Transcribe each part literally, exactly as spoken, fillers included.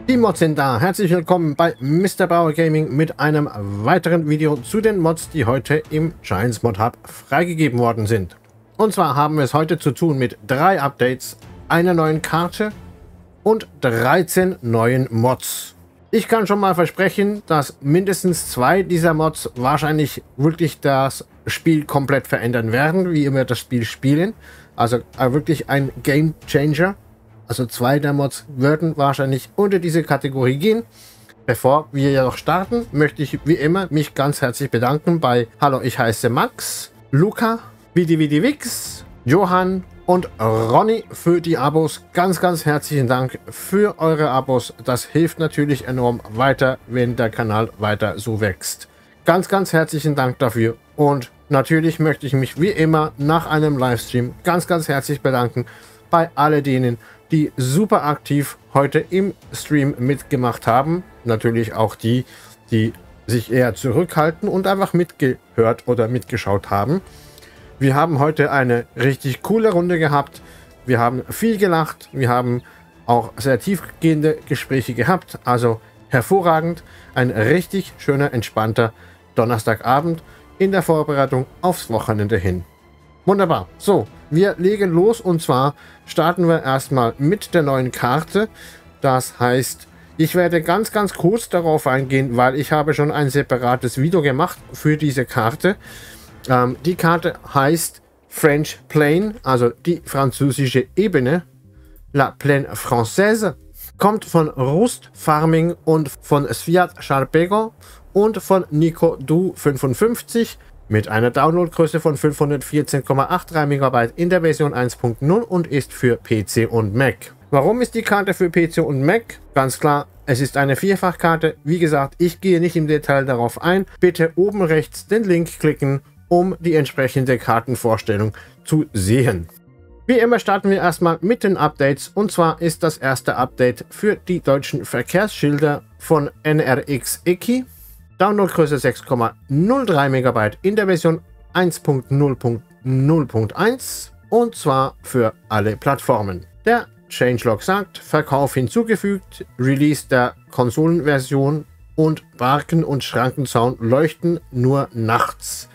Die Mods sind da. Herzlich willkommen bei Mister Bauer Gaming mit einem weiteren Video zu den Mods, die heute im Giants Mod Hub freigegeben worden sind. Und zwar haben wir es heute zu tun mit drei Updates, einer neuen Karte und dreizehn neuen Mods. Ich kann schon mal versprechen, dass mindestens zwei dieser Mods wahrscheinlich wirklich das Spiel komplett verändern werden, wie wir das Spiel spielen. Also wirklich ein Game Changer. Also zwei der Mods würden wahrscheinlich unter diese Kategorie gehen. Bevor wir jedoch starten, möchte ich wie immer mich ganz herzlich bedanken bei Hallo, ich heiße Max, Luca, VidiVidiVix, Johann und Ronny für die Abos. Ganz, ganz herzlichen Dank für eure Abos. Das hilft natürlich enorm weiter, wenn der Kanal weiter so wächst. Ganz, ganz herzlichen Dank dafür. Und natürlich möchte ich mich wie immer nach einem Livestream ganz, ganz herzlich bedanken bei all denen, die super aktiv heute im Stream mitgemacht haben. Natürlich auch die, die sich eher zurückhalten und einfach mitgehört oder mitgeschaut haben. Wir haben heute eine richtig coole Runde gehabt. Wir haben viel gelacht. Wir haben auch sehr tiefgehende Gespräche gehabt. Also hervorragend. Ein richtig schöner, entspannter Donnerstagabend in der Vorbereitung aufs Wochenende hin. Wunderbar. So, wir legen los und zwar starten wir erstmal mit der neuen Karte. Das heißt, ich werde ganz, ganz kurz darauf eingehen, weil ich habe schon ein separates Video gemacht für diese Karte. Ähm, die Karte heißt French Plain, also die französische Ebene. La Plaine Française. Kommt von Rust Farming und von Sviat Charpego und von Nico Du fünfundfünfzig. Mit einer Downloadgröße von fünfhundertvierzehn Komma dreiundachtzig Megabyte in der Version eins Punkt null und ist für P C und Mac. Warum ist die Karte für P C und Mac? Ganz klar, es ist eine Vierfachkarte. Wie gesagt, ich gehe nicht im Detail darauf ein. Bitte oben rechts den Link klicken, um die entsprechende Kartenvorstellung zu sehen. Wie immer starten wir erstmal mit den Updates. Und zwar ist das erste Update für die deutschen Verkehrsschilder von N R X Eki. Downloadgröße sechs Komma null drei Megabyte in der Version eins Punkt null Punkt null Punkt eins und zwar für alle Plattformen. Der Changelog sagt, Verkauf hinzugefügt, Release der Konsolenversion und Barken- und Schrankenzaun leuchten nur nachts.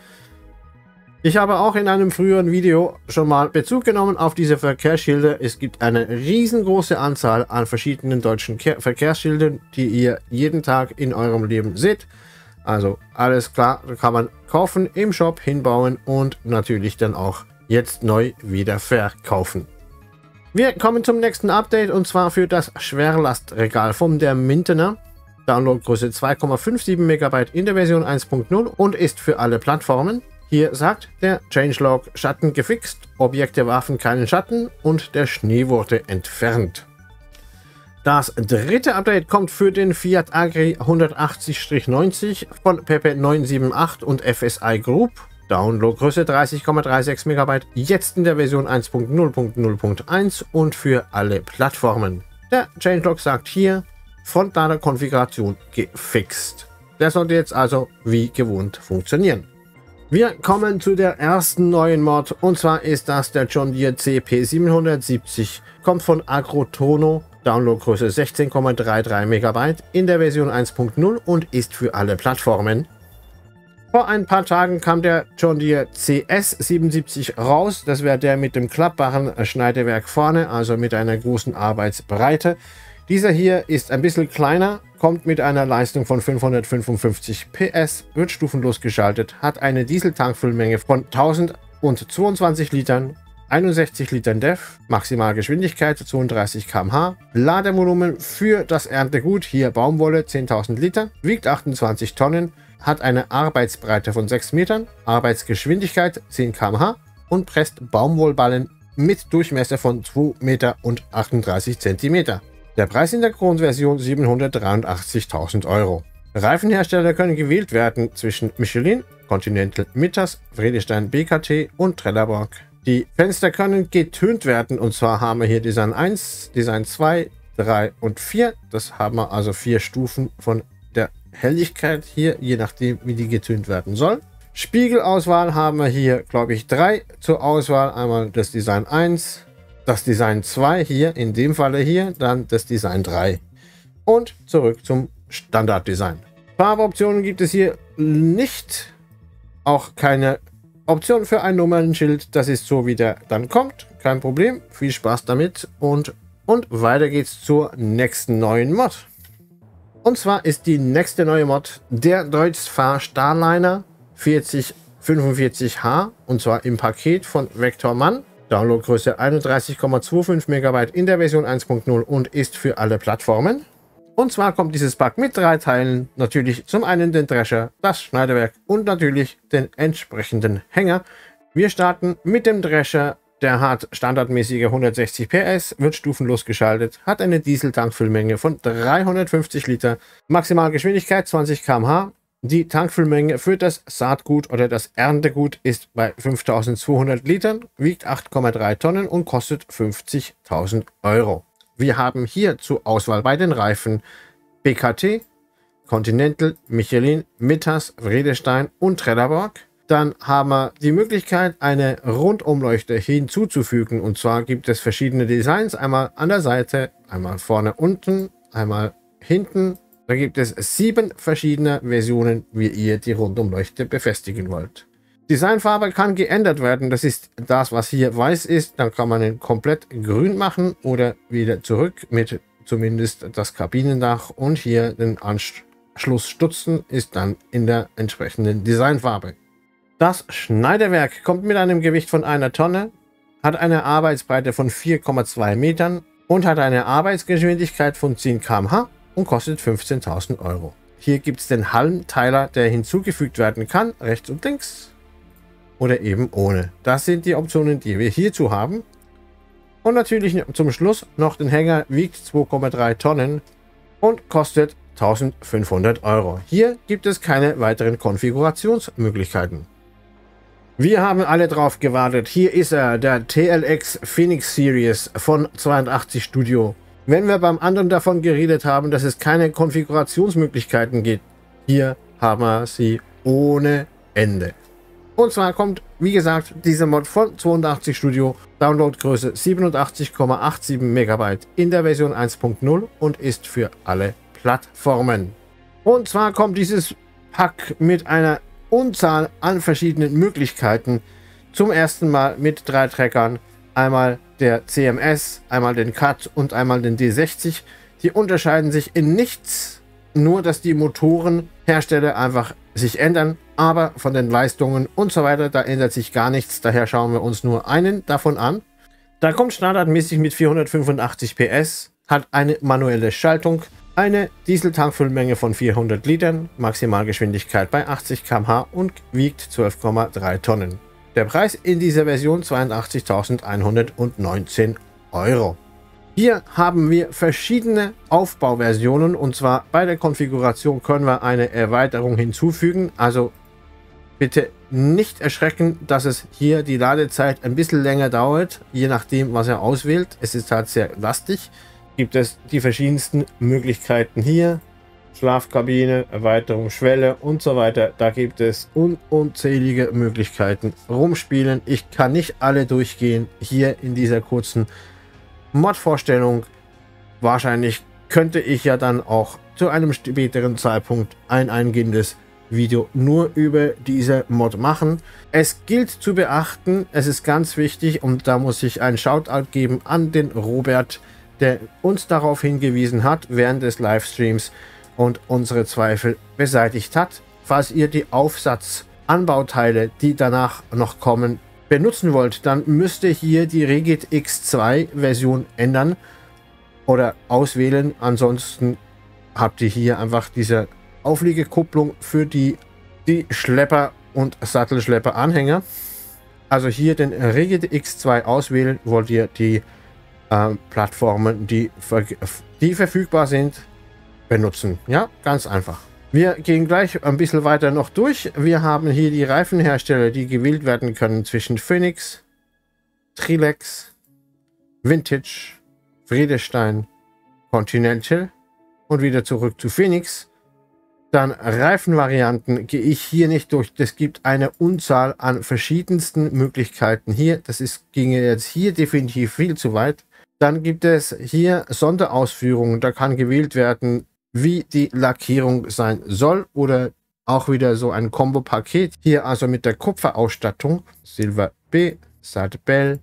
Ich habe auch in einem früheren Video schon mal Bezug genommen auf diese Verkehrsschilder. Es gibt eine riesengroße Anzahl an verschiedenen deutschen Ke- Verkehrsschildern, die ihr jeden Tag in eurem Leben seht. Also alles klar, kann man kaufen, im Shop hinbauen und natürlich dann auch jetzt neu wieder verkaufen. Wir kommen zum nächsten Update und zwar für das Schwerlastregal von der Mintener. Downloadgröße zwei Komma siebenundfünfzig Megabyte in der Version eins Punkt null und ist für alle Plattformen. Hier sagt der Changelog Schatten gefixt, Objekte warfen keinen Schatten und der Schnee wurde entfernt. Das dritte Update kommt für den Fiat Agri hundertachtzig neunzig von Pepe neun sieben acht und F S I Group. Downloadgröße dreißig Komma sechsunddreißig Megabyte, jetzt in der Version eins Punkt null Punkt null Punkt eins und für alle Plattformen. Der Changelog sagt hier, frontale Konfiguration gefixt. Der sollte jetzt also wie gewohnt funktionieren. Wir kommen zu der ersten neuen Mod und zwar ist das der John Deere C P siebenhundertsiebzig. Kommt von Agrotono. Downloadgröße sechzehn Komma dreiunddreißig Megabyte in der Version eins Punkt null und ist für alle Plattformen. Vor ein paar Tagen kam der John Deere C S siebenundsiebzig raus. Das wäre der mit dem klappbaren Schneidewerk vorne, also mit einer großen Arbeitsbreite. Dieser hier ist ein bisschen kleiner, kommt mit einer Leistung von fünfhundertfünfundfünfzig P S, wird stufenlos geschaltet, hat eine Dieseltankfüllmenge von tausendzweiundzwanzig Litern, einundsechzig Litern D E F, Maximalgeschwindigkeit zweiunddreißig Kilometer pro Stunde, Ladevolumen für das Erntegut, hier Baumwolle zehntausend Liter, wiegt achtundzwanzig Tonnen, hat eine Arbeitsbreite von sechs Metern, Arbeitsgeschwindigkeit zehn Kilometer pro Stunde und presst Baumwollballen mit Durchmesser von zwei Meter und achtunddreißig Zentimeter. Der Preis in der Grundversion siebenhundertdreiundachtzigtausend Euro. Reifenhersteller können gewählt werden zwischen Michelin, Continental, Mittas, Vredestein, B K T und Trelleborg. Die Fenster können getönt werden und zwar haben wir hier Design eins, Design zwei, drei und vier. Das haben wir also vier Stufen von der Helligkeit hier, je nachdem wie die getönt werden soll. Spiegelauswahl haben wir hier, glaube ich, drei zur Auswahl. Einmal das Design eins, das Design zwei hier, in dem Falle hier, dann das Design drei. und zurück zum Standarddesign. Farbeoptionen gibt es hier nicht, auch keine Option für ein Nummernschild. Das ist so, wie der dann kommt. Kein Problem, viel Spaß damit und, und weiter geht's zur nächsten neuen Mod. Und zwar ist die nächste neue Mod der Deutz-Fahr Starliner vierzig fünfundvierzig H und zwar im Paket von Vectorman. Downloadgröße einunddreißig Komma fünfundzwanzig Megabyte in der Version eins Punkt null und ist für alle Plattformen. Und zwar kommt dieses Pack mit drei Teilen. Natürlich zum einen den Drescher, das Schneidewerk und natürlich den entsprechenden Hänger. Wir starten mit dem Drescher. Der hat standardmäßige hundertsechzig P S, wird stufenlos geschaltet, hat eine Dieseltankfüllmenge von dreihundertfünfzig Liter, Maximalgeschwindigkeit zwanzig Kilometer pro Stunde. Die Tankfüllmenge für das Saatgut oder das Erntegut ist bei fünftausendzweihundert Litern, wiegt acht Komma drei Tonnen und kostet fünfzigtausend Euro. Wir haben hier zur Auswahl bei den Reifen B K T, Continental, Michelin, Mittas, Vredestein und Trelleborg. Dann haben wir die Möglichkeit, eine Rundumleuchte hinzuzufügen. Und zwar gibt es verschiedene Designs. Einmal an der Seite, einmal vorne unten, einmal hinten. Da gibt es sieben verschiedene Versionen, wie ihr die Rundumleuchte befestigen wollt. Designfarbe kann geändert werden. Das ist das, was hier weiß ist. Dann kann man ihn komplett grün machen oder wieder zurück mit zumindest das Kabinendach. Und hier den Anschlussstutzen ist dann in der entsprechenden Designfarbe. Das Schneiderwerk kommt mit einem Gewicht von einer Tonne, hat eine Arbeitsbreite von vier Komma zwei Metern und hat eine Arbeitsgeschwindigkeit von zehn Kilometer pro Stunde und kostet fünfzehntausend Euro. Hier gibt es den Halmteiler, der hinzugefügt werden kann, rechts und links oder eben ohne. Das sind die Optionen, die wir hierzu haben. Und natürlich zum Schluss noch den Hänger, wiegt zwei Komma drei Tonnen und kostet eintausendfünfhundert Euro. Hier gibt es keine weiteren Konfigurationsmöglichkeiten. Wir haben alle drauf gewartet. Hier ist er, der T L X Phoenix Series von zweiundachtzig Studio. Wenn wir beim anderen davon geredet haben, dass es keine Konfigurationsmöglichkeiten gibt, hier haben wir sie ohne Ende. Und zwar kommt, wie gesagt, diese Mod von zweiundachtzig Studio, Downloadgröße siebenundachtzig Komma siebenundachtzig Megabyte in der Version eins Punkt null und ist für alle Plattformen. Und zwar kommt dieses Pack mit einer Unzahl an verschiedenen Möglichkeiten. Zum ersten Mal mit drei Treckern. Einmal der C M S, einmal den Cut und einmal den D sechzig. Die unterscheiden sich in nichts, nur dass die Motorenhersteller einfach sich ändern, aber von den Leistungen und so weiter, da ändert sich gar nichts. Daher schauen wir uns nur einen davon an. Da kommt standardmäßig mit vierhundertfünfundachtzig P S, hat eine manuelle Schaltung, eine Dieseltankfüllmenge von vierhundert Litern, Maximalgeschwindigkeit bei achtzig Kilometer pro Stunde und wiegt zwölf Komma drei Tonnen. Der Preis in dieser Version zweiundachtzigtausendeinhundertneunzehn Euro. Hier haben wir verschiedene Aufbauversionen und zwar bei der Konfiguration können wir eine Erweiterung hinzufügen. Also bitte nicht erschrecken, dass es hier die Ladezeit ein bisschen länger dauert, je nachdem was er auswählt. Es ist halt sehr lastig. Gibt es die verschiedensten Möglichkeiten hier. Schlafkabine, Erweiterung, Schwelle und so weiter. Da gibt es un unzählige Möglichkeiten rumspielen. Ich kann nicht alle durchgehen hier in dieser kurzen Mod-Vorstellung. Wahrscheinlich könnte ich ja dann auch zu einem späteren Zeitpunkt ein eingehendes Video nur über diese Mod machen. Es gilt zu beachten, es ist ganz wichtig und da muss ich einen Shoutout geben an den Robert, der uns darauf hingewiesen hat während des Livestreams und unsere Zweifel beseitigt hat. Falls ihr die Aufsatzanbauteile, die danach noch kommen, benutzen wollt, dann müsst ihr hier die Regit X zwei Version ändern oder auswählen. Ansonsten habt ihr hier einfach diese Aufliegekupplung für die, die Schlepper und Sattelschlepper Anhänger. Also hier den Regit X zwei auswählen, wollt ihr die äh, Plattformen, die, die verfügbar sind, benutzen. Ja, ganz einfach. Wir gehen gleich ein bisschen weiter noch durch. Wir haben hier die Reifenhersteller, die gewählt werden können zwischen Phoenix, Trilex, Vintage, Vredestein, Continental und wieder zurück zu Phoenix. Dann Reifenvarianten gehe ich hier nicht durch. Es gibt eine Unzahl an verschiedensten Möglichkeiten hier. Das ist, ginge jetzt hier definitiv viel zu weit. Dann gibt es hier Sonderausführungen. Da kann gewählt werden, wie die Lackierung sein soll oder auch wieder so ein Kombo-Paket. Hier also mit der Kupferausstattung, Silver B, Side Bell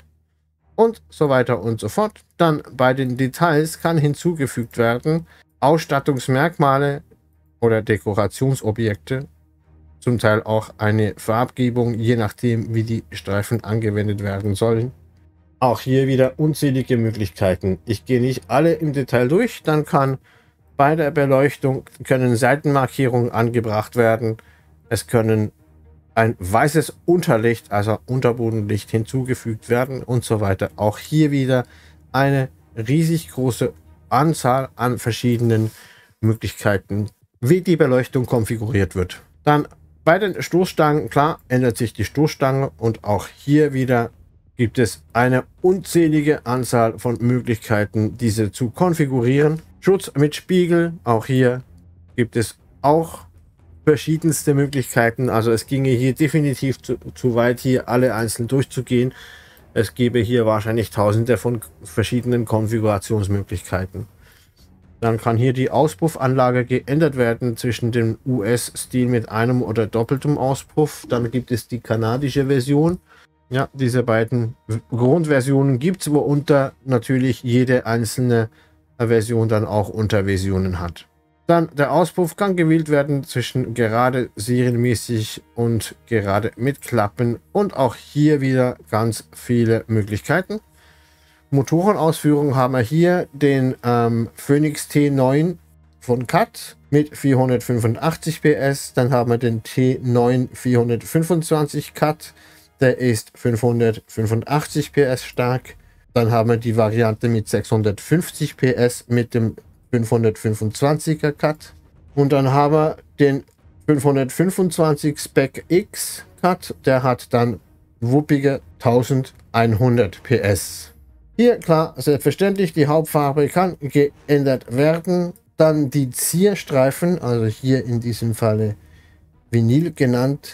und so weiter und so fort. Dann bei den Details kann hinzugefügt werden Ausstattungsmerkmale oder Dekorationsobjekte, zum Teil auch eine Farbgebung, je nachdem wie die Streifen angewendet werden sollen. Auch hier wieder unzählige Möglichkeiten. Ich gehe nicht alle im Detail durch. Dann kann bei der Beleuchtung können Seitenmarkierungen angebracht werden. Es können ein weißes Unterlicht, also Unterbodenlicht hinzugefügt werden und so weiter. Auch hier wieder eine riesig große Anzahl an verschiedenen Möglichkeiten, wie die Beleuchtung konfiguriert wird. Dann bei den Stoßstangen, klar, ändert sich die Stoßstange und auch hier wieder gibt es eine unzählige Anzahl von Möglichkeiten, diese zu konfigurieren. Schutz mit Spiegel, auch hier gibt es auch verschiedenste Möglichkeiten. Also es ginge hier definitiv zu, zu weit, hier alle einzeln durchzugehen. Es gäbe hier wahrscheinlich tausende von verschiedenen Konfigurationsmöglichkeiten. Dann kann hier die Auspuffanlage geändert werden zwischen dem U S-Stil mit einem oder doppeltem Auspuff. Dann gibt es die kanadische Version. Ja, diese beiden Grundversionen gibt es, worunter natürlich jede einzelne Version dann auch Unterversionen hat. Dann der Auspuff kann gewählt werden zwischen gerade serienmäßig und gerade mit Klappen und auch hier wieder ganz viele Möglichkeiten. Motorenausführung haben wir hier den ähm, Phoenix T neun von C A T mit vierhundertfünfundachtzig P S. Dann haben wir den T neun vierhundertfünfundzwanzig C A T. Der ist fünfhundertfünfundachtzig P S stark. Dann haben wir die Variante mit sechshundertfünfzig P S mit dem fünfhundertfünfundzwanziger C A T. Und dann haben wir den fünfhundertfünfundzwanzig Spec X C A T. Der hat dann wuppige elfhundert P S. Hier, klar, selbstverständlich, die Hauptfarbe kann geändert werden. Dann die Zierstreifen, also hier in diesem Falle Vinyl genannt,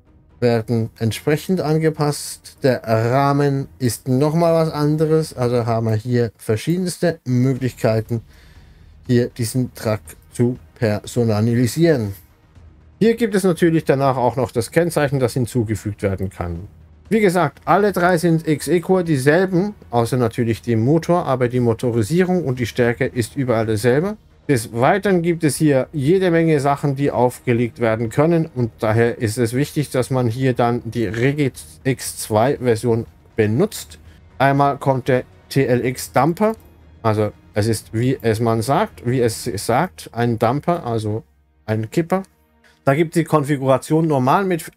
werden entsprechend angepasst. Der Rahmen ist nochmal was anderes, also haben wir hier verschiedenste Möglichkeiten, hier diesen Truck zu personalisieren. Hier gibt es natürlich danach auch noch das Kennzeichen, das hinzugefügt werden kann. Wie gesagt, alle drei sind X E-Core dieselben, außer natürlich dem Motor, aber die Motorisierung und die Stärke ist überall dasselbe. Des Weiteren gibt es hier jede Menge Sachen, die aufgelegt werden können und daher ist es wichtig, dass man hier dann die Regit X zwei Version benutzt. Einmal kommt der T L X Dumper, also es ist wie es man sagt, wie es sagt, ein Dumper, also ein Kipper. Da gibt es die Konfiguration normal mit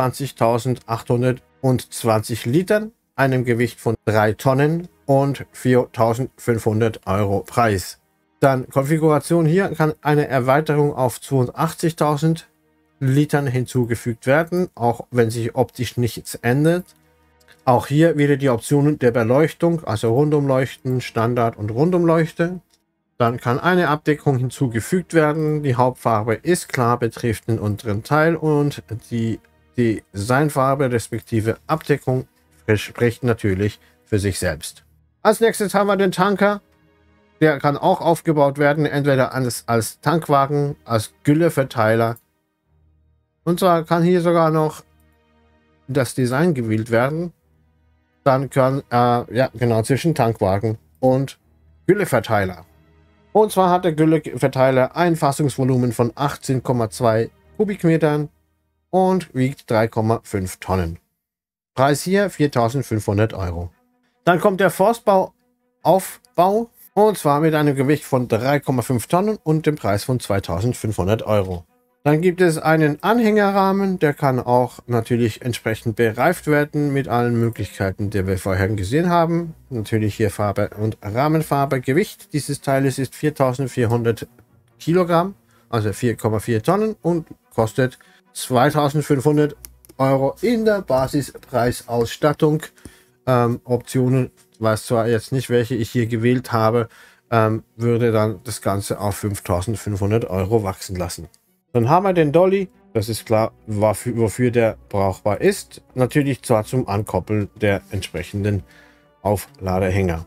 einundzwanzigtausendachthundertzwanzig Litern, einem Gewicht von drei Tonnen und viertausendfünfhundert Euro Preis. Dann Konfiguration hier kann eine Erweiterung auf zweiundachtzigtausend Litern hinzugefügt werden, auch wenn sich optisch nichts ändert. Auch hier wieder die Optionen der Beleuchtung, also Rundumleuchten, Standard und Rundumleuchte. Dann kann eine Abdeckung hinzugefügt werden. Die Hauptfarbe ist klar, betrifft den unteren Teil und die Designfarbe respektive Abdeckung spricht natürlich für sich selbst. Als nächstes haben wir den Tanker. Der kann auch aufgebaut werden, entweder als, als Tankwagen, als Gülleverteiler. Und zwar kann hier sogar noch das Design gewählt werden. Dann kann, äh, ja genau, zwischen Tankwagen und Gülleverteiler. Und zwar hat der Gülleverteiler ein Fassungsvolumen von achtzehn Komma zwei Kubikmetern und wiegt drei Komma fünf Tonnen. Preis hier viertausendfünfhundert Euro. Dann kommt der Forstbau-Aufbau und zwar mit einem Gewicht von drei Komma fünf Tonnen und dem Preis von zweitausendfünfhundert Euro. Dann gibt es einen Anhängerrahmen, der kann auch natürlich entsprechend bereift werden mit allen Möglichkeiten, die wir vorher gesehen haben. Natürlich hier Farbe und Rahmenfarbe. Gewicht dieses Teiles ist viertausendvierhundert Kilogramm, also vier Komma vier Tonnen und kostet zweitausendfünfhundert Euro in der Basispreisausstattung. Ähm, Optionen, weiß zwar jetzt nicht, welche ich hier gewählt habe, ähm, würde dann das Ganze auf fünftausendfünfhundert Euro wachsen lassen. Dann haben wir den Dolly, das ist klar, wofür, wofür der brauchbar ist. Natürlich zwar zum Ankoppeln der entsprechenden Aufladehänger.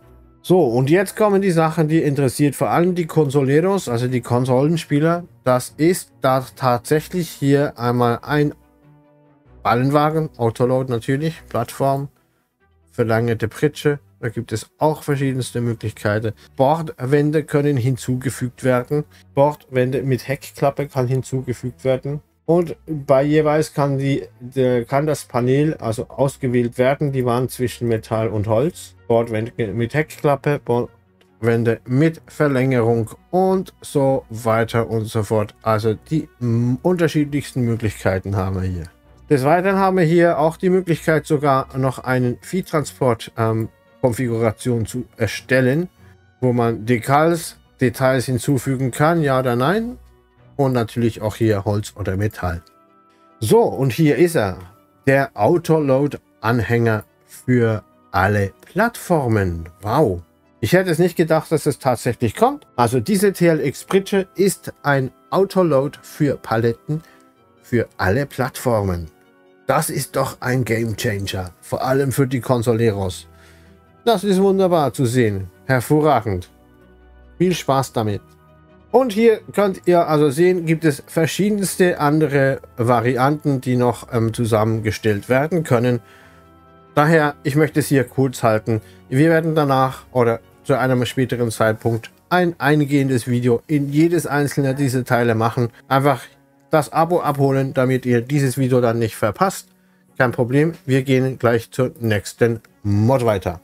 So, und jetzt kommen die Sachen, die interessiert vor allem die Consoleros, also die Konsolenspieler. Das ist da tatsächlich hier einmal ein Ballenwagen, Autoload natürlich, Plattform, verlängerte Pritsche. Da gibt es auch verschiedenste Möglichkeiten. Bordwände können hinzugefügt werden. Bordwände mit Heckklappe kann hinzugefügt werden. Und bei jeweils kann, die, die, kann das Panel also ausgewählt werden. Die waren zwischen Metall und Holz. Bordwände mit Heckklappe, Bordwände mit Verlängerung und so weiter und so fort. Also die m, unterschiedlichsten Möglichkeiten haben wir hier. Des Weiteren haben wir hier auch die Möglichkeit, sogar noch einen Viehtransport ähm, Konfiguration zu erstellen, wo man Dekals, Details hinzufügen kann, ja oder nein. Und natürlich auch hier Holz oder Metall. So, und hier ist er, der Autoload-Anhänger für alle Plattformen. Wow! Ich hätte es nicht gedacht, dass es tatsächlich kommt. Also diese T L X-Pritsche ist ein Autoload für Paletten für alle Plattformen. Das ist doch ein Gamechanger, vor allem für die Consoleros. Das ist wunderbar zu sehen. Hervorragend. Viel Spaß damit. Und hier könnt ihr also sehen, gibt es verschiedenste andere Varianten, die noch ähm, zusammengestellt werden können. Daher, ich möchte es hier kurz halten. Wir werden danach oder zu einem späteren Zeitpunkt ein eingehendes Video in jedes einzelne dieser Teile machen. Einfach das Abo abholen, damit ihr dieses Video dann nicht verpasst. Kein Problem, wir gehen gleich zur nächsten Mod weiter.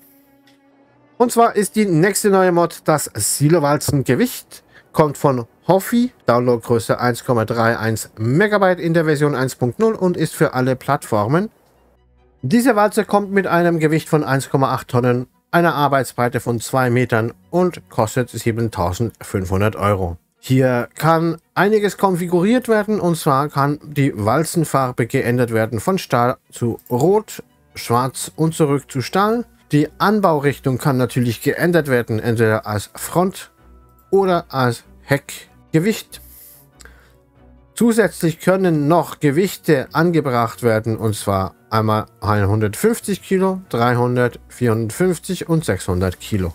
Und zwar ist die nächste neue Mod das Silowalzengewicht. Kommt von Hoffi, Downloadgröße eins Komma einunddreißig Megabyte in der Version eins Punkt null und ist für alle Plattformen. Diese Walze kommt mit einem Gewicht von eins Komma acht Tonnen, einer Arbeitsbreite von zwei Metern und kostet siebentausendfünfhundert Euro. Hier kann einiges konfiguriert werden, und zwar kann die Walzenfarbe geändert werden von Stahl zu Rot, Schwarz und zurück zu Stahl. Die Anbaurichtung kann natürlich geändert werden, entweder als Front- oder als Heckgewicht. Zusätzlich können noch Gewichte angebracht werden, und zwar einmal hundertfünfzig Kilo, dreihundert, vierhundertfünfzig und sechshundert Kilo.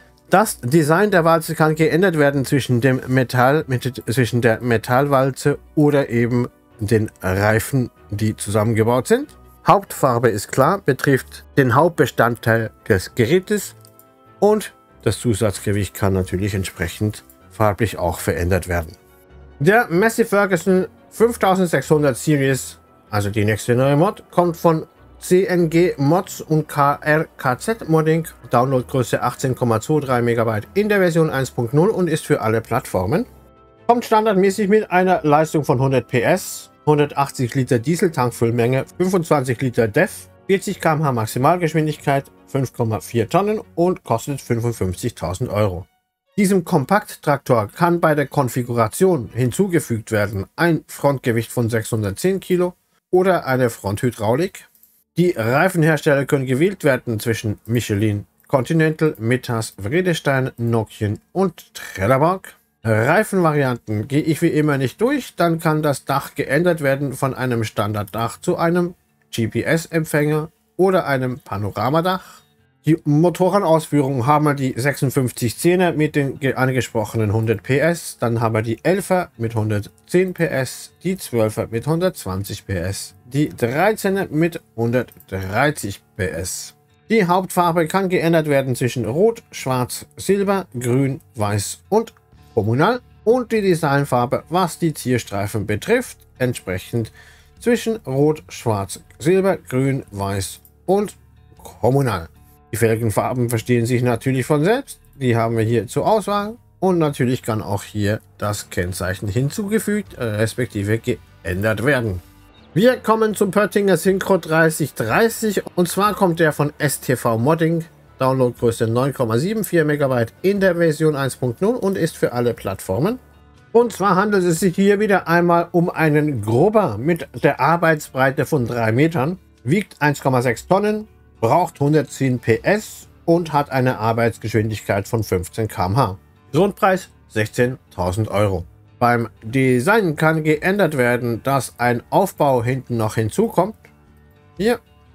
Das Design der Walze kann geändert werden zwischen dem Metall, mit, zwischen der Metallwalze oder eben den Reifen, die zusammengebaut sind. Hauptfarbe ist klar, betrifft den Hauptbestandteil des Gerätes, und das Zusatzgewicht kann natürlich entsprechend farblich auch verändert werden. Der Massey Ferguson fünftausendsechshundert Series, also die nächste neue Mod, kommt von C N G Mods und K R K Z Modding, Downloadgröße achtzehn Komma dreiundzwanzig Megabyte in der Version eins Punkt null und ist für alle Plattformen. Kommt standardmäßig mit einer Leistung von hundert P S, hundertachtzig Liter Dieseltankfüllmenge, fünfundzwanzig Liter D E F, vierzig Kilometer pro Stunde Maximalgeschwindigkeit, fünf Komma vier Tonnen und kostet fünfundfünfzigtausend Euro. Diesem Kompakttraktor kann bei der Konfiguration hinzugefügt werden ein Frontgewicht von sechshundertzehn Kilo oder eine Fronthydraulik. Die Reifenhersteller können gewählt werden zwischen Michelin, Continental, Metas, Vredestein, Nokian und Trelleborg. Reifenvarianten gehe ich wie immer nicht durch, dann kann das Dach geändert werden von einem Standarddach zu einem G P S-Empfänger oder einem Panoramadach. Die Motorenausführung haben wir die sechsundfünfzig zehner mit den angesprochenen hundert P S, dann haben wir die elfer mit hundertzehn P S, die zwölfer mit hundertzwanzig P S, die dreizehner mit hundertdreißig P S. Die Hauptfarbe kann geändert werden zwischen Rot, Schwarz, Silber, Grün, Weiß und Kommunal, und die Designfarbe, was die Zierstreifen betrifft, entsprechend zwischen Rot, Schwarz, Silber, Grün, Weiß und Kommunal. Die Felgenfarben verstehen sich natürlich von selbst, die haben wir hier zur Auswahl, und natürlich kann auch hier das Kennzeichen hinzugefügt, respektive geändert werden. Wir kommen zum Pöttinger Synchro dreißig dreißig, und zwar kommt der von S T V Modding, Downloadgröße neun Komma vierundsiebzig Megabyte in der Version eins Punkt null und ist für alle Plattformen. Und zwar handelt es sich hier wieder einmal um einen Grubber mit der Arbeitsbreite von drei Metern, wiegt eins Komma sechs Tonnen, braucht hundertzehn P S und hat eine Arbeitsgeschwindigkeit von fünfzehn Kilometer pro Stunde. Grundpreis sechzehntausend Euro. Beim Design kann geändert werden, dass ein Aufbau hinten noch hinzukommt. Hier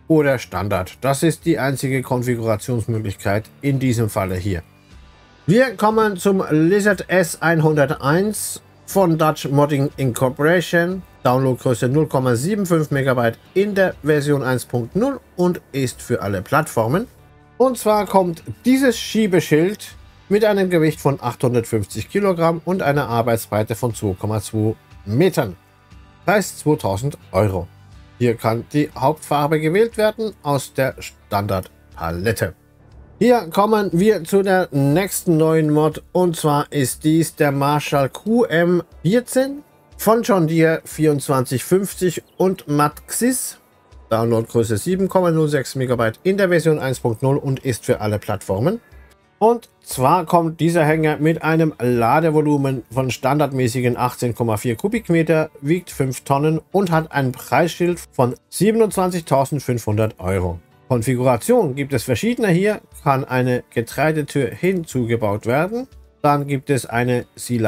oder Standard. Das ist die einzige Konfigurationsmöglichkeit in diesem Falle hier. Wir kommen zum Lizard S hunderteins von Dutch Modding Incorporation. Downloadgröße null Komma fünfundsiebzig Megabyte in der Version eins Punkt null und ist für alle Plattformen. Und zwar kommt dieses Schiebeschild mit einem Gewicht von achthundertfünfzig Kilogramm und einer Arbeitsbreite von zwei Komma zwei Metern. Preis zweitausend Euro. Hier kann die Hauptfarbe gewählt werden aus der Standardpalette. Hier kommen wir zu der nächsten neuen Mod, und zwar ist dies der Marshall Q M vierzehn von John Deere vierundzwanzig fünfzig und Maxis. Downloadgröße sieben Komma null sechs Megabyte in der Version eins Punkt null und ist für alle Plattformen. Und zwar kommt dieser Hänger mit einem Ladevolumen von standardmäßigen achtzehn Komma vier Kubikmeter, wiegt fünf Tonnen und hat ein Preisschild von siebenundzwanzigtausendfünfhundert Euro. Konfiguration gibt es verschiedene. Hier kann eine Getreidetür hinzugebaut werden. Dann gibt es eine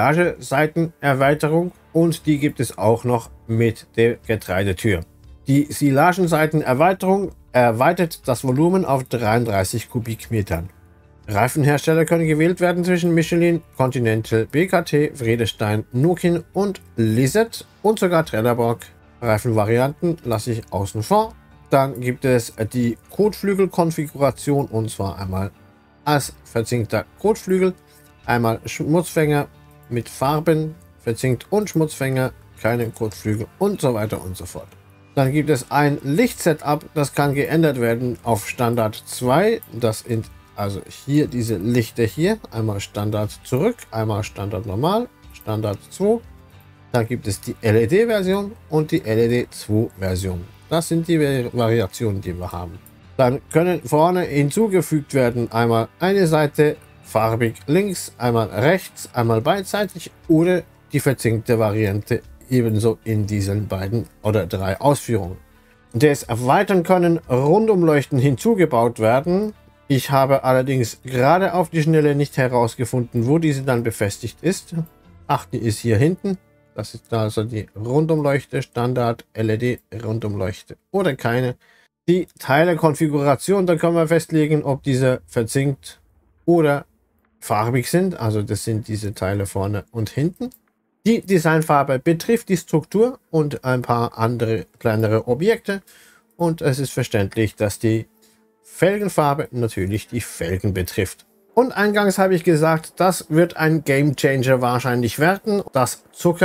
Silageseitenerweiterung und die gibt es auch noch mit der Getreidetür. Die Silagenseitenerweiterung erweitert das Volumen auf dreiunddreißig Kubikmetern. Reifenhersteller können gewählt werden zwischen Michelin, Continental, B K T, Vredestein, Nokian und Lizard und sogar Trelleborg. Reifenvarianten lasse ich außen vor. Dann gibt es die Kotflügel-Konfiguration, und zwar einmal als verzinkter Kotflügel, einmal Schmutzfänger mit Farben, verzinkt und Schmutzfänger, keine Kotflügel und so weiter und so fort. Dann gibt es ein Lichtsetup, das kann geändert werden auf Standard zwei. Das sind also hier diese Lichter hier, einmal Standard zurück, einmal Standard normal, Standard zwei. Dann gibt es die L E D-Version und die L E D zwei Version. Das sind die Variationen, die wir haben. Dann können vorne hinzugefügt werden einmal eine Seite farbig links, einmal rechts, einmal beidseitig oder die verzinkte Variante ebenso in diesen beiden oder drei Ausführungen. Des Erweitern können Rundumleuchten hinzugebaut werden. Ich habe allerdings gerade auf die Schnelle nicht herausgefunden, wo diese dann befestigt ist. Ach, die ist hier hinten. Das ist also die Rundumleuchte, Standard L E D Rundumleuchte oder keine. Die Teilekonfiguration, da können wir festlegen, ob diese verzinkt oder farbig sind. Also das sind diese Teile vorne und hinten. Die Designfarbe betrifft die Struktur und ein paar andere kleinere Objekte. Und es ist verständlich, dass die Felgenfarbe natürlich die Felgen betrifft. Und eingangs habe ich gesagt, das wird ein Game Changer wahrscheinlich werden. Das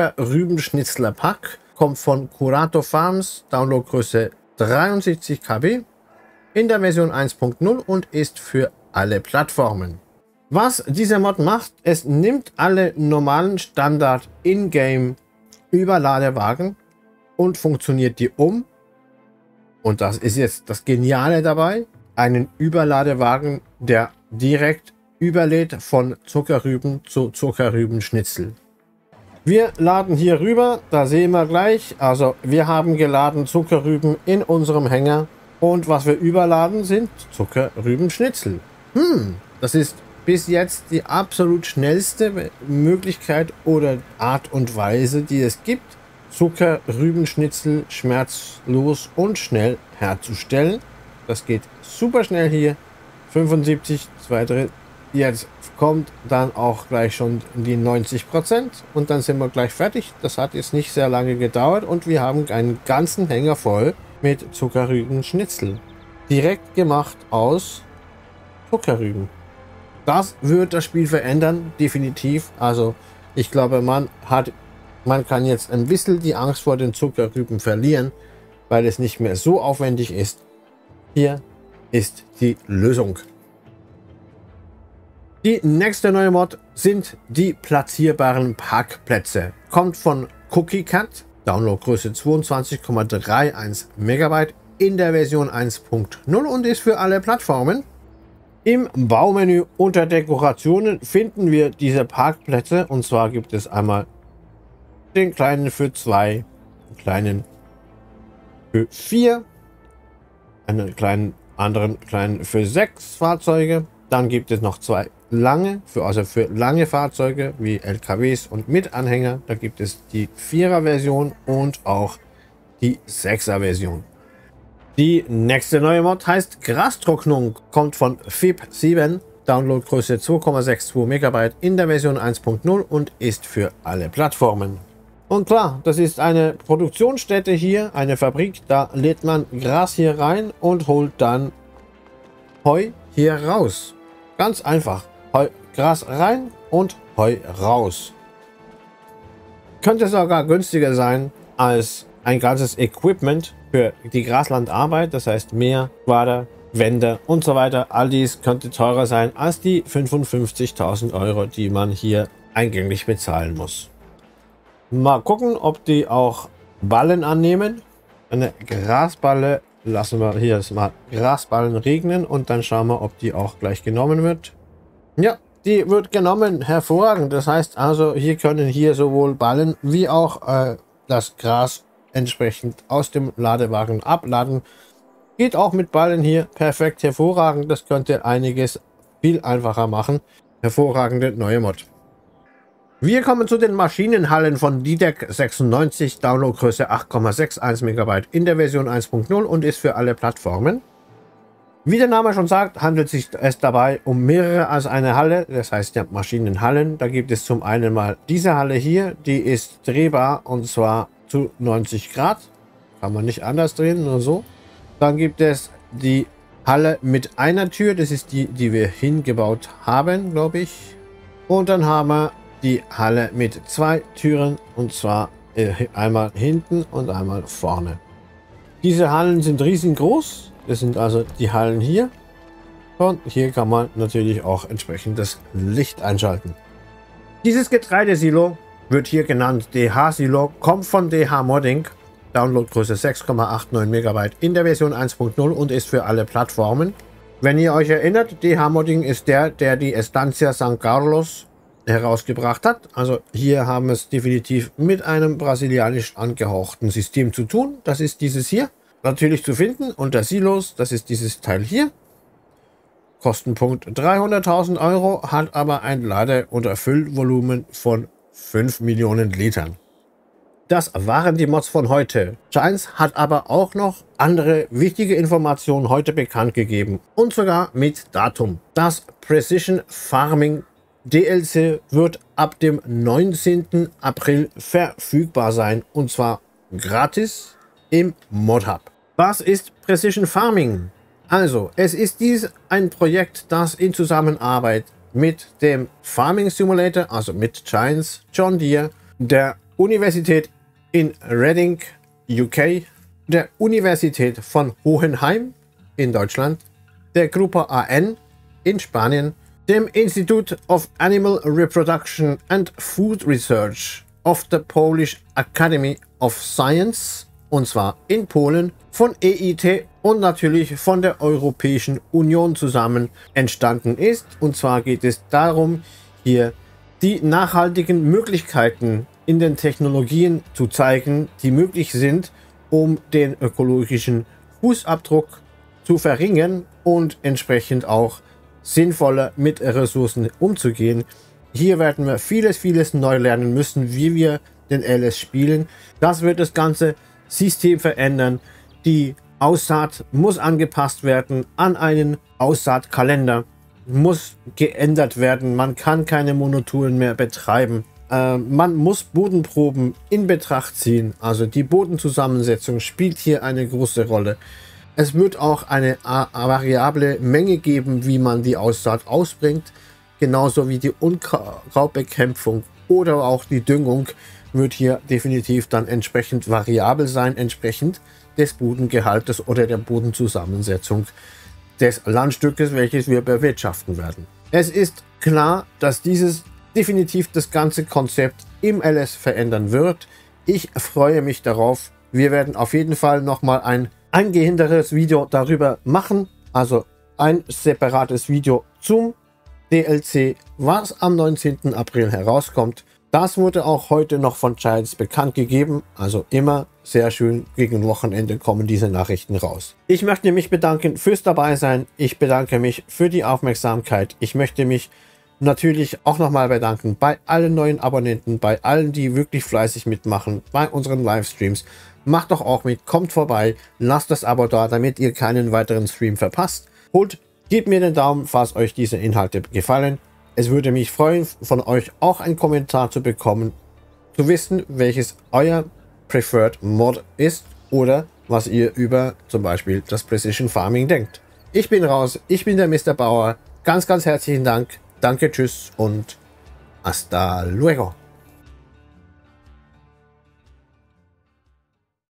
Zucker-Rübenschnitzler-Pack kommt von Curato Farms, Downloadgröße dreiundsiebzig Kilobyte in der Version eins Punkt null und ist für alle Plattformen. Was dieser Mod macht, es nimmt alle normalen Standard in-game Überladewagen und funktioniert die um. Und das ist jetzt das Geniale dabei. Einen Überladewagen, der direkt überlädt von Zuckerrüben zu Zuckerrübenschnitzel. Wir laden hier rüber, da sehen wir gleich. Also wir haben geladen Zuckerrüben in unserem Hänger und was wir überladen sind Zuckerrübenschnitzel. Hm, das ist bis jetzt die absolut schnellste Möglichkeit oder Art und Weise, die es gibt, Zuckerrübenschnitzel schmerzlos und schnell herzustellen. Das geht super schnell hier. fünfundsiebzig, zwei Drittel. Jetzt kommt dann auch gleich schon die neunzig Prozent und dann sind wir gleich fertig. Das hat jetzt nicht sehr lange gedauert und wir haben einen ganzen Hänger voll mit Zuckerrübenschnitzel. Direkt gemacht aus Zuckerrüben. Das wird das Spiel verändern, definitiv. Also ich glaube, man hat, man kann jetzt ein bisschen die Angst vor den Zuckerrüben verlieren, weil es nicht mehr so aufwendig ist. Hier ist die Lösung. Die nächste neue Mod sind die platzierbaren Parkplätze. Kommt von Cookie Cat, Downloadgröße zweiundzwanzig Komma einunddreißig Megabyte in der Version eins Punkt null und ist für alle Plattformen. Im Baumenü unter Dekorationen finden wir diese Parkplätze, und zwar gibt es einmal den kleinen für zwei, den kleinen für vier, einen kleinen anderen kleinen für sechs Fahrzeuge. Dann gibt es noch zwei lange, für, also für lange Fahrzeuge wie L K Ws und mit Anhänger. Da gibt es die vierer Version und auch die sechser Version. Die nächste neue Mod heißt Grastrocknung, kommt von F I B sieben, Downloadgröße zwei Komma zweiundsechzig Megabyte in der Version eins Punkt null und ist für alle Plattformen. Und klar, das ist eine Produktionsstätte hier, eine Fabrik, da lädt man Gras hier rein und holt dann Heu hier raus. Ganz einfach, Heu, Gras rein und Heu raus. Könnte sogar günstiger sein als ein ganzes Equipment für die Graslandarbeit, das heißt Mäher, Quader, Wände und so weiter. All dies könnte teurer sein als die fünfundfünfzigtausend Euro, die man hier eingängig bezahlen muss. Mal gucken, ob die auch Ballen annehmen. Eine Grasballe lassen wir hier mal Grasballen regnen und dann schauen wir, ob die auch gleich genommen wird. Ja, die wird genommen, hervorragend. Das heißt also, hier können hier sowohl Ballen wie auch äh, das Gras entsprechend aus dem Ladewagen abladen. Geht auch mit Ballen hier perfekt, hervorragend. Das könnte einiges viel einfacher machen. Hervorragende neue Mod. Wir kommen zu den Maschinenhallen von D DEC sechsundneunzig, Downloadgröße acht Komma einundsechzig Megabyte in der Version eins Punkt null und ist für alle Plattformen. Wie der Name schon sagt, handelt sich es dabei um mehrere als eine Halle, das heißt ja Maschinenhallen. Da gibt es zum einen mal diese Halle hier, die ist drehbar und zwar zu neunzig Grad. Kann man nicht anders drehen, nur so. Dann gibt es die Halle mit einer Tür, das ist die, die wir hingebaut haben, glaube ich. Und dann haben wir die Halle mit zwei Türen und zwar äh, einmal hinten und einmal vorne. Diese Hallen sind riesengroß, das sind also die Hallen hier. Und hier kann man natürlich auch entsprechend das Licht einschalten. Dieses Getreidesilo wird hier genannt D H-Silo, kommt von D H Modding, Downloadgröße sechs Komma neunundachtzig Megabyte in der Version eins Punkt null und ist für alle Plattformen. Wenn ihr euch erinnert, D H Modding ist der, der die Estancia San Carlos herausgebracht hat. Also hier haben wir es definitiv mit einem brasilianisch angehauchten System zu tun. Das ist dieses hier. Natürlich zu finden unter Silos, das ist dieses Teil hier. Kostenpunkt dreihunderttausend Euro, hat aber ein Lade- oder Füllvolumen von fünf Millionen Litern. Das waren die Mods von heute. Giants hat aber auch noch andere wichtige Informationen heute bekannt gegeben. Und sogar mit Datum. Das Precision Farming D L C wird ab dem neunzehnten April verfügbar sein. Und zwar gratis im ModHub. Was ist Precision Farming? Also, es ist dies ein Projekt, das in Zusammenarbeit mit dem Farming Simulator, also mit Giants, John Deere, der Universität in Reading, U K, der Universität von Hohenheim in Deutschland, der Gruppe A N in Spanien, dem Institute of Animal Reproduction and Food Research of the Polish Academy of Science, und zwar in Polen, von E I T und natürlich von der Europäischen Union zusammen entstanden ist. Und zwar geht es darum, hier die nachhaltigen Möglichkeiten in den Technologien zu zeigen, die möglich sind, um den ökologischen Fußabdruck zu verringern und entsprechend auch sinnvoller mit Ressourcen umzugehen. Hier werden wir vieles, vieles neu lernen müssen, wie wir den L S spielen. Das wird das ganze System verändern. Die Aussaat muss angepasst werden an einen Aussaatkalender, muss geändert werden. Man kann keine Monoturen mehr betreiben. Äh, man muss Bodenproben in Betracht ziehen. Also die Bodenzusammensetzung spielt hier eine große Rolle. Es wird auch eine variable Menge geben, wie man die Aussaat ausbringt. Genauso wie die Unkrautbekämpfung oder auch die Düngung wird hier definitiv dann entsprechend variabel sein, entsprechend des Bodengehaltes oder der Bodenzusammensetzung des Landstückes, welches wir bewirtschaften werden. Es ist klar, dass dieses definitiv das ganze Konzept im L S verändern wird. Ich freue mich darauf. Wir werden auf jeden Fall nochmal ein eingehenderes Video darüber machen, also ein separates Video zum D L C, was am neunzehnten April herauskommt. Das wurde auch heute noch von Giants bekannt gegeben, also immer sehr schön, gegen Wochenende kommen diese Nachrichten raus. Ich möchte mich bedanken fürs Dabeisein, ich bedanke mich für die Aufmerksamkeit, ich möchte mich Natürlich auch nochmal bedanken bei allen neuen Abonnenten, bei allen, die wirklich fleißig mitmachen, bei unseren Livestreams. Macht doch auch mit, kommt vorbei, lasst das Abo da, damit ihr keinen weiteren Stream verpasst. Und gebt mir den Daumen, falls euch diese Inhalte gefallen. Es würde mich freuen, von euch auch einen Kommentar zu bekommen, zu wissen, welches euer Preferred Mod ist oder was ihr über zum Beispiel das Precision Farming denkt. Ich bin raus, ich bin der Mister Bauer. Ganz, ganz herzlichen Dank. Danke, tschüss und hasta luego.